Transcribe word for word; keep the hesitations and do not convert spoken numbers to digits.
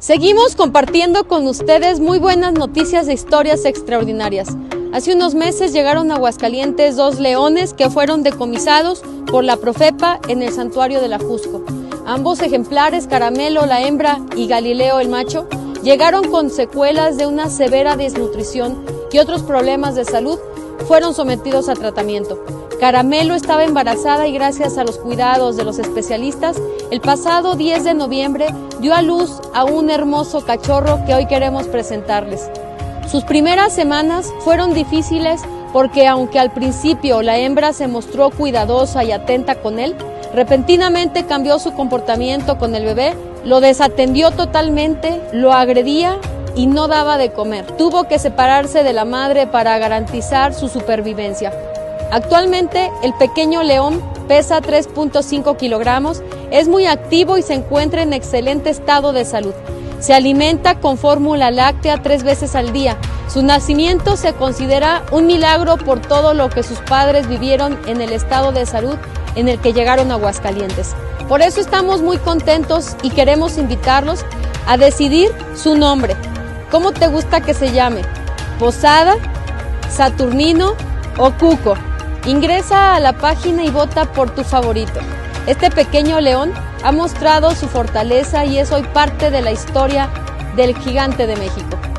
Seguimos compartiendo con ustedes muy buenas noticias de historias extraordinarias. Hace unos meses llegaron a Aguascalientes dos leones que fueron decomisados por la Profepa en el santuario del Ajusco. Ambos ejemplares, Caramelo la hembra y Galileo el macho, llegaron con secuelas de una severa desnutrición y otros problemas de salud, fueron sometidos a tratamiento. Caramelo estaba embarazada y gracias a los cuidados de los especialistas, el pasado diez de noviembre dio a luz a un hermoso cachorro que hoy queremos presentarles. Sus primeras semanas fueron difíciles porque aunque al principio la hembra se mostró cuidadosa y atenta con él, repentinamente cambió su comportamiento con el bebé, lo desatendió totalmente, lo agredía y no daba de comer. Tuvo que separarse de la madre para garantizar su supervivencia. Actualmente el pequeño león pesa tres punto cinco kilogramos, es muy activo y se encuentra en excelente estado de salud. Se alimenta con fórmula láctea tres veces al día. Su nacimiento se considera un milagro por todo lo que sus padres vivieron en el estado de salud en el que llegaron a Aguascalientes. Por eso estamos muy contentos y queremos invitarlos a decidir su nombre. ¿Cómo te gusta que se llame? ¿Posada, Saturnino o Cuco? Ingresa a la página y vota por tu favorito. Este pequeño león ha mostrado su fortaleza y es hoy parte de la historia del gigante de México.